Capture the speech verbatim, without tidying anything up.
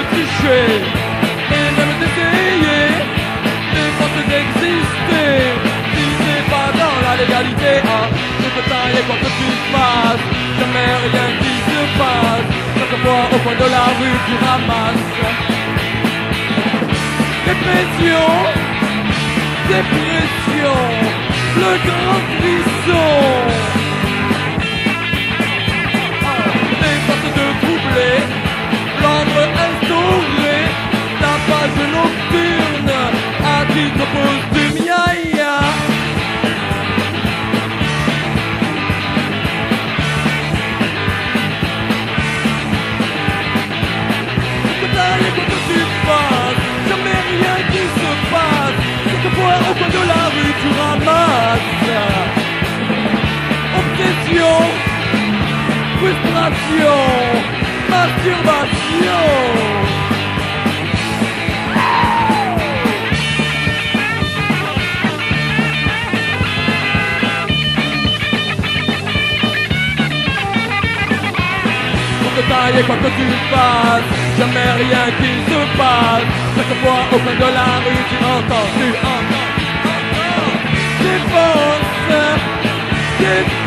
tricher et même d'essayer des forces d'exister. Si c'est pas dans la légalité, hein, tu peux tailler quoi que tu fasses, jamais rien qui se passe. Chaque fois au coin de la rue tu ramasses dépression, dépression, le grand frisson. Des forces de troubler, l'ordre instauré, la page nocturne, à titre posthume, ya ya. Tailler quoi que tu fasses, jamais rien qui se passe. Quelquefois au coin de la rue tu ramasses obsession, frustration, masturbation. Tailler quoi que tu fasses, jamais rien qui se passe. Chaque fois au coin de la rue tu entends, tu entends, tu entends. Défense, défense.